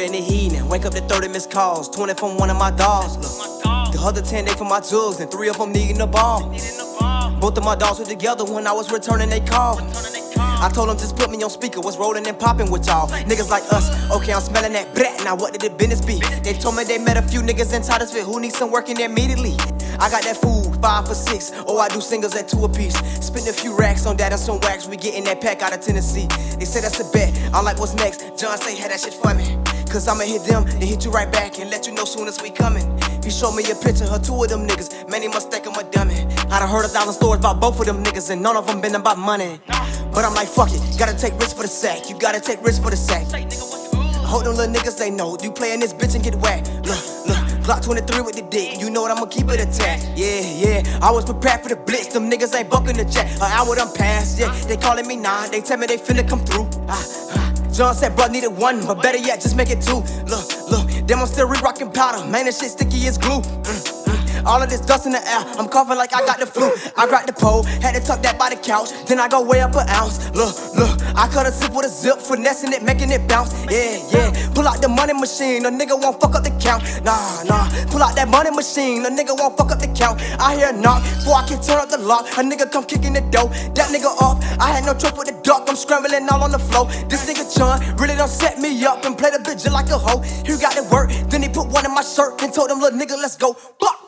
3 in the evening, wake up to 30 missed calls, 20 from one of my dogs. Look, the other 10 they from my jugs, and 3 of them needing the ball. Both of my dogs were together when I was returning they call. I told them just put me on speaker, what's rolling and popping with y'all. Niggas like us, okay, I'm smelling that brat. Now what did the business be? They told me they met a few niggas in Titusville who need some working immediately. I got that food, 5 for 6, oh I do singles at 2 apiece. Spend a few racks on that and some wax, we getting that pack out of Tennessee. They say that's a bet, I'm like what's next? John say had that shit for me. Cause I'ma hit them, then hit you right back and let you know soon as we coming. He showed me a picture of 2 of them niggas, man he must think I'm a dummy. I done heard 1,000 stories about both of them niggas and none of them been about money. But I'm like fuck it, gotta take risks for the sack, you gotta take risks for the sack. I hope them little niggas they know, you play in this bitch and get whacked. Look, Glock 23 with the dick, you know what I'ma keep it attacked. Yeah, I was prepared for the blitz, them niggas ain't bucking the jack. An hour done passed, yeah, they calling me 9, they tell me they finna come through. John said bruh needed 1, but better yet just make it 2. Look, them I'm still re-rockin' powder, man this shit sticky as glue. All of this dust in the air, I'm coughing like I got the flu. I grabbed the pole, had to tuck that by the couch, then I go way up an ounce. Look, I cut a sip with a zip, finessing it, making it bounce. Yeah, pull out the money machine, a nigga won't fuck up the count. Nah, pull out that money machine, a nigga won't fuck up the count. I hear a knock, before I can turn up the lock, a nigga come kicking the door. That nigga up, I had no trouble with the duck, I'm scrambling all on the floor. This nigga John really done set me up and play the bitch just like a hoe. He got to work, then he put 1 in my shirt and told him little nigga let's go. Fuck.